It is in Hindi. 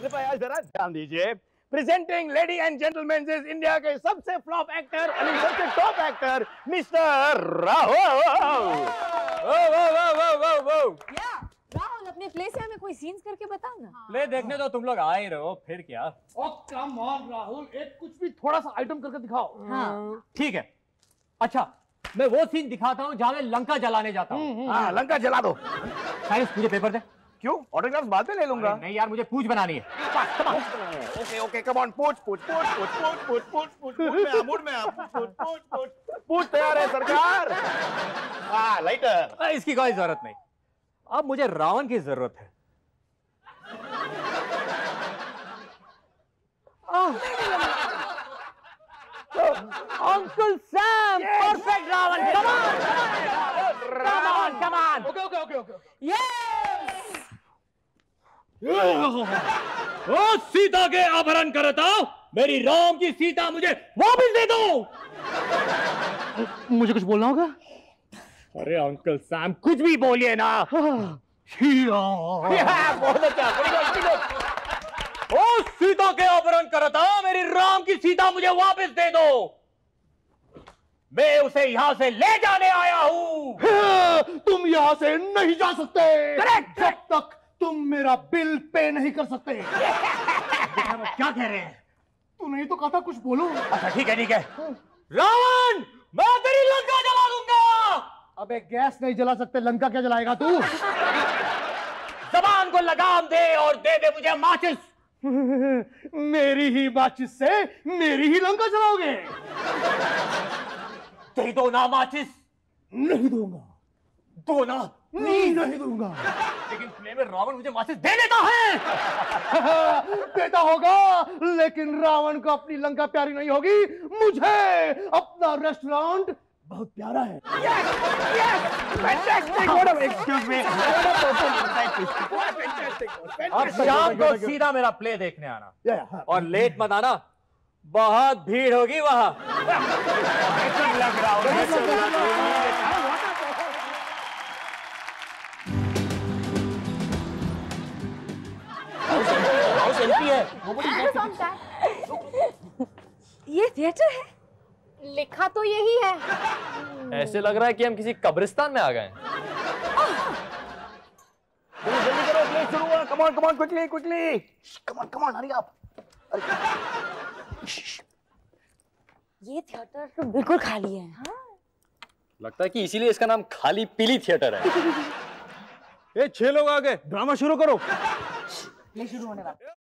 कृपया जरा ध्यान दीजिए। Presenting lady and gentleman is India के सबसे फ्लॉप एक्टर, सबसे top actor, mister Rahul. Rahul, अपने प्ले से हमें कोई सीन्स करके बताओ ना। प्ले देखने तो तुम लोग आ ही रहे हो, फिर क्या? ओ कम ऑन राहुल, एक कुछ भी थोड़ा सा आइटम करके दिखाओ। हाँ। ठीक है, अच्छा मैं वो सीन दिखाता हूँ जहाँ मैं लंका जलाने जाता हूँ। हाँ, लंका जला दो। साइंस, मुझे पेपर दे। क्यों? ऑटोग्राफ बाद में ले लूंगा। नहीं यार, मुझे पूछ बनानी है। ओके ओके, कम ऑन, पूछ पूछ पूछ पूछ पूछ पूछ पूछ पूछ मूड में आ, पूछ पूछ पूछ पूछ तैयार है सरकार? हाँ, लाइटर। इसकी कोई जरूरत नहीं, अब मुझे रावण की जरूरत है। Uncle Sam, perfect Ravan. Come on come on come on. Okay okay okay okay. Yes. ओ सीता के आभरण करता, मेरी राम की सीता मुझे वापस दे दो। मुझे कुछ बोलना होगा? अरे अंकल सैम, कुछ भी बोलिए ना। बहुत अच्छा, ओ सीता के आभरण करता, मेरी राम की सीता मुझे वापस दे दो। मैं उसे यहाँ से ले जाने आया हूँ। तुम यहाँ से नहीं जा सकते। करेक्ट। जब तक तुम मेरा बिल पे नहीं कर सकते। क्या कह रहे हैं? तूने ही तो कहा था कुछ बोलो। अच्छा ठीक है रावण, मैं तेरी लंका जला दूंगा। अबे गैस नहीं जला सकते, लंका क्या जलाएगा तू? जबान को लगाम दे और दे दे मुझे माचिस। मेरी ही माचिस से मेरी ही लंका जलाओगे? दे दो ना माचिस। नहीं दूंगा। दो ना। नहीं दूंगा। लेकिन प्ले में रावण मुझे माचिस दे देता है। देता होगा, लेकिन रावण को अपनी लंका प्यारी नहीं होगी। मुझे अपना रेस्टोरेंट बहुत प्यारा है। Excuse me. अब शाम को सीधा मेरा प्ले देखने आना, और लेट मत आना, बहुत भीड़ होगी वहां। लग रहा ये थिएटर है? लिखा तो यही है। ऐसे लग रहा है कि हम किसी कब्रिस्तान में आ गए। जल्दी करो, प्ले शुरू हुआ। Come on quickly quickly, come on hurry up. ये थिएटर तो बिल्कुल खाली है। हाँ? लगता है कि इसीलिए इसका नाम खाली पीली थिएटर है। ये 6 लोग आ गए, ड्रामा शुरू करो। नहीं शुरू होने वाला।